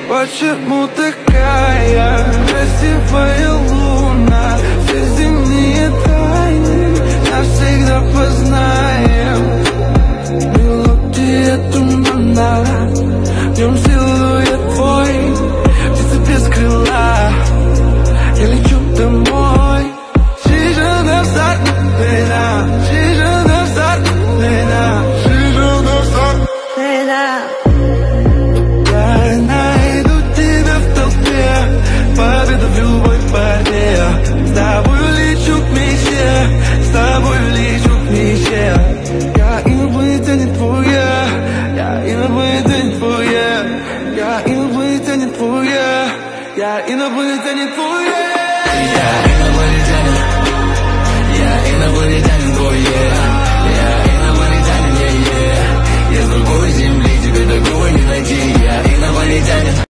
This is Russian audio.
Почему такая красивая луна? Все земные тайны навсегда познаем. Мелодия тумана, в нем силуэт твой, птица без крыла, я лечу домой. She's gonna start me now. She's gonna start me now. She's gonna start me now. Я найду тебя в толпе, победу в любой борьбе. С тобой лечу к мечте, с тобой лечу к мечте. Я инопланетянин твоя, я инопланетянин твоя, я инопланетянин твоя, я инопланетянин твоя. Я инопланетянин, я инопланетянин твой, я инопланетянин, я с другой земли, тебе такого не найти, я инопланетянин.